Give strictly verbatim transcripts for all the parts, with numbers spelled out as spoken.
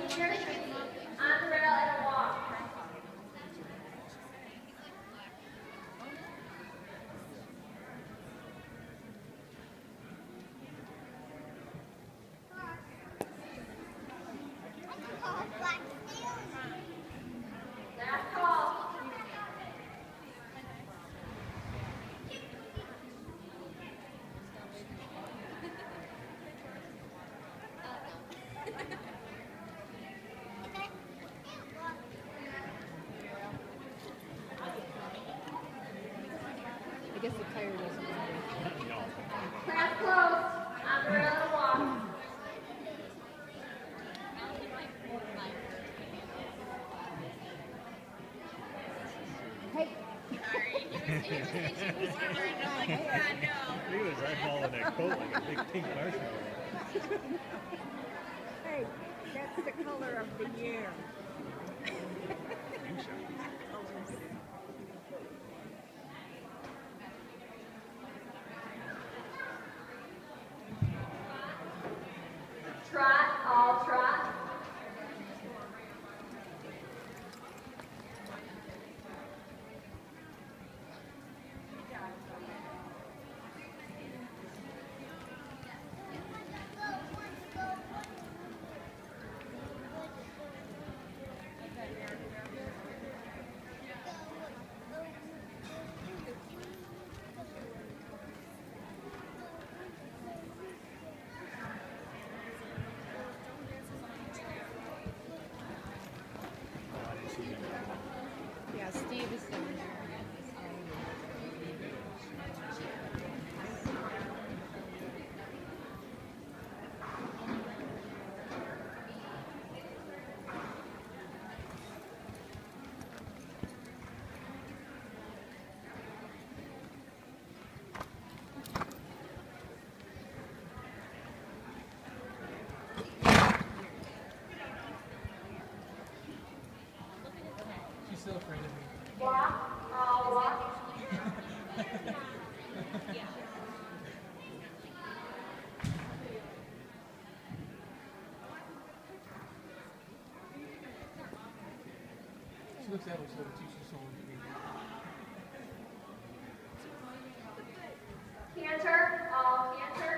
I guess the tire doesn't matter. Class closed. Umbrella walk. Hey. He was eyeballing that coat like a big pink marshmallow. Hey, that's the color of the year. Trot, all trot. Yeah, Steve is down there. She's still afraid of me. Walk, all walk. She looks that way so that she's so Canter, all canter.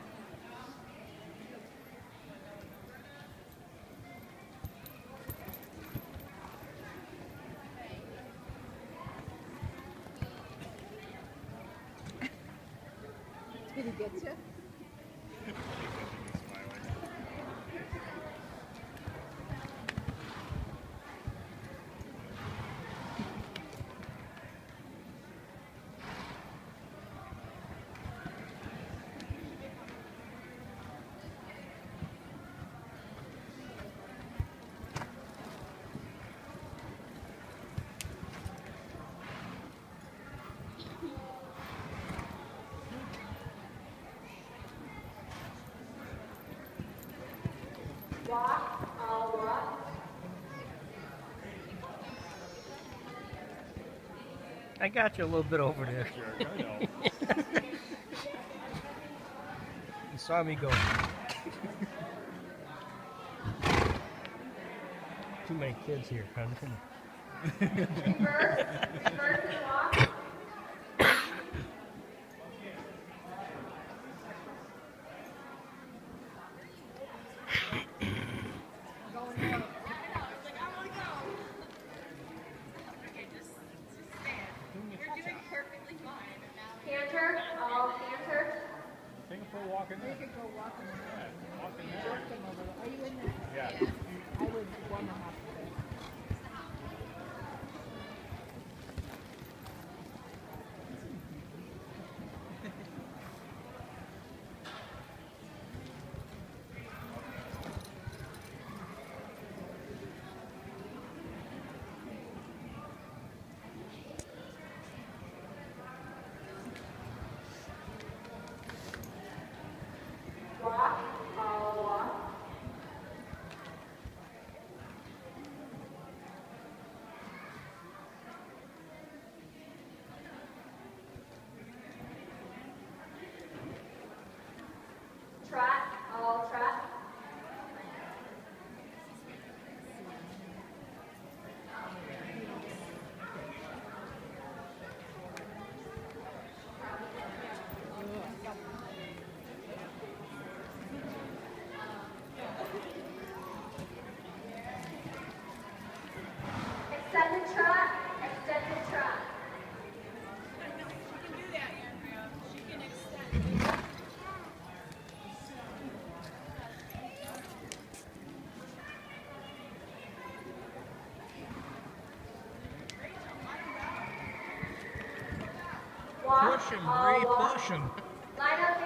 Did he get you? Walk, all walk. I got you a little bit over there. Jerk, I know. You saw me go. Too many kids here, huh? Reverse, reverse and walk. Canter, all canter. Singapore walking We in. could go walking. Yeah, walking in. Walking over there. Are you in there? Yeah. I would want to hop there. Walk, all walk. Trot, all trot. walk. Push him, all Bree, walk. push him. Line up